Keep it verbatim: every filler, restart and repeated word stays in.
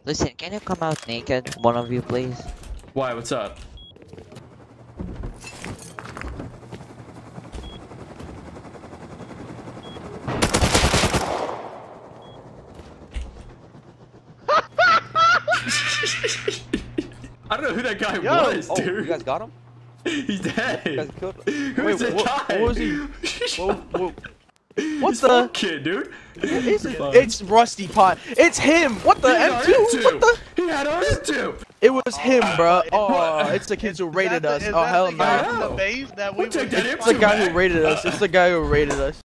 Listen, can you come out naked, one of you, please? Why? What's up? I don't know who that guy Yo. was, Oh, dude. you guys got him? He's dead. You guys killed him? Who's Wait, that what, guy? what was he? Whoa, whoa. What He's the? kid, dude. It's, it's Rusty Pot. It's him. What the He had M two? R two. What the? He had R two. It was him, bro. it- Oh, it's the kids who raided us. Is Oh that hell the guy from no. the base that we We'll take were that just M It's the two guy who back. raided us. It's the guy who raided us.